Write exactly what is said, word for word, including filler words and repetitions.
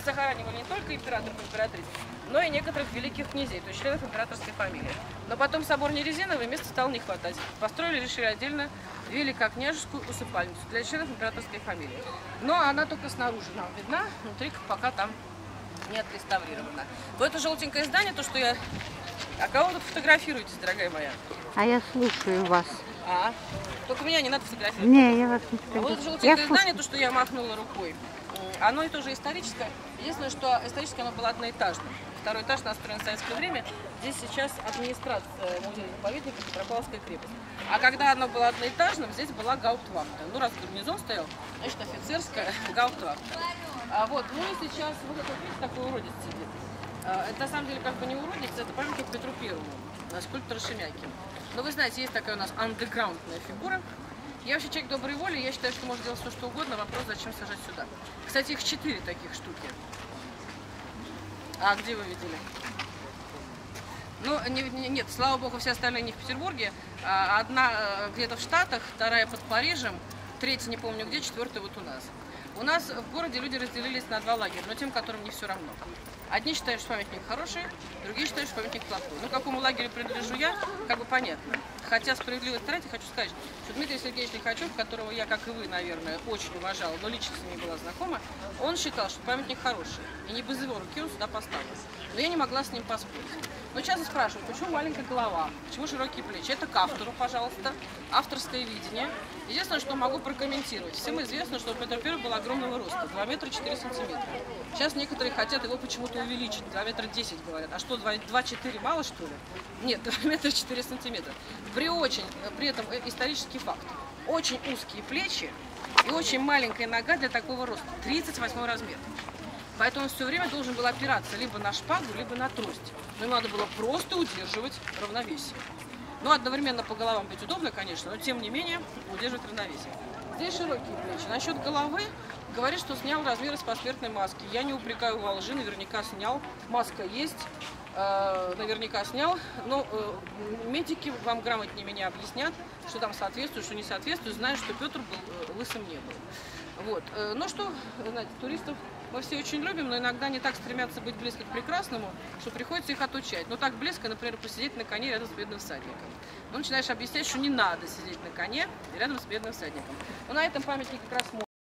захоранивали не только императоров и императриц, но и некоторых великих князей, то есть членов императорской фамилии. Но потом собор не резиновый, места стало не хватать. Построили, решили отдельно великокняжескую усыпальницу для членов императорской фамилии. Но она только снаружи нам видна, внутри пока там не отреставрирована. Вот это желтенькое здание, то, что я... А кого вы тут фотографируетесь, дорогая моя? А я слушаю вас. А, только меня не надо фотографировать. Не, я вас не А вот это желтенькое здание, то, что я махнула рукой, оно и тоже историческое. Единственное, что исторически оно было одноэтажным. Второй этаж настроен в советское время. Здесь сейчас администрация музея-заповедника Петропавловская крепость. А когда оно было одноэтажным, здесь была гауптвахта. Ну, раз гарнизон стоял, значит, офицерская гауптвахта. А вот, ну и сейчас вот этот, видите, такой уродец сидит. Это на самом деле как бы не уродец, это памятник Петру Первому, скульптора Шемякина. Но вы знаете, есть такая у нас андеграундная фигура. Я вообще человек доброй воли, я считаю, что можно делать все, что угодно. Вопрос, зачем сажать сюда. Кстати, их четыре таких штуки. А где вы видели? Ну, не, не, нет, слава богу, все остальные не в Петербурге. Одна где-то в Штатах, вторая под Парижем, третья не помню где, четвертая вот у нас. У нас в городе люди разделились на два лагеря, но тем, которым не все равно. Одни считают, что памятник хороший, другие считают, что памятник плохой. Ну, к какому лагерю принадлежу я, как бы понятно. Хотя справедливости ради хочу сказать, что Дмитрий Сергеевич Лихачев, которого я, как и вы, наверное, очень уважала, но лично с ним не была знакома, он считал, что памятник хороший. И не без его руки он сюда поставлен. Но я не могла с ним поспорить. Но часто спрашивают, почему маленькая голова, почему широкие плечи. Это к автору, пожалуйста, авторское видение. Единственное, что могу прокомментировать. Всем известно, что Петр Первый был огромного роста, два метра четыре сантиметра. Сейчас некоторые хотят его почему-то увеличить, два метра десять говорят. А что, два четыре мало, что ли? Нет, два метра четыре сантиметра. При очень, при этом исторический факт. Очень узкие плечи и очень маленькая нога для такого роста, тридцать восьмой размер. Поэтому он все время должен был опираться либо на шпагу, либо на трость. Но ему надо было просто удерживать равновесие. Ну, одновременно по головам быть удобно, конечно, но тем не менее удерживать равновесие. Здесь широкие плечи. Насчет головы говорит, что снял размеры с посмертной маски. Я не упрекаю во лжи, наверняка снял. Маска есть, э, наверняка снял. Но э, медики вам грамотнее меня объяснят, что там соответствует, что не соответствует. Знаю, что Петр был э, лысым не был. Вот. Э, ну что, знаете, туристов мы все очень любим, но иногда не так стремятся быть близко к прекрасному, что приходится их отучать. Но так близко, например, посидеть на коне рядом с бедным всадником. Ну, начинаешь объяснять, что не надо сидеть на коне рядом с бедным всадником. Но на этом памятник как раз можно.